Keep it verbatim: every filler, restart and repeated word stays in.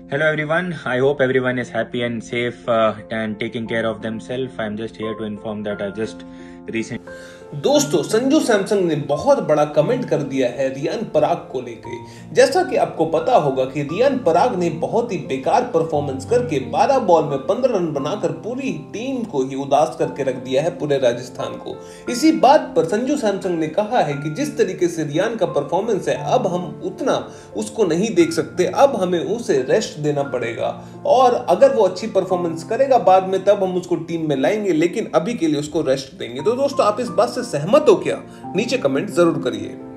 Hello everyone, I hope everyone is happy and safe uh, and taking care of themselves. I'm just here to inform that I just recently दोस्तों, Sanju Samsung ने बहुत बड़ा comment कर दिया है रियान पराग को लेके। जैसा कि आपको पता होगा कि रियान पराग ने बहुत ही बेकार परफॉर्मेंस करके बारह बॉल में पंद्रह रन बनाकर पूरी टीम को ही उदास करके रख दिया है, पूरे राजस्थान को। इसी बात पर संजू सैमसंग ने कहा है कि जिस तरीके से रियान का परफॉर्मेंस है, अब हम उतना उसको नहीं देख सकते, अब हमें उसे रेस्ट देना पड़ेगा और अगर वो अच्छी परफॉर्मेंस करेगा बाद में तब हम उसको टीम में लाएंगे, लेकिन अभी के लिए उसको रेस्ट देंगे। तो दोस्तों, आप इस बात से सहमत हो क्या? नीचे कमेंट जरूर करिए।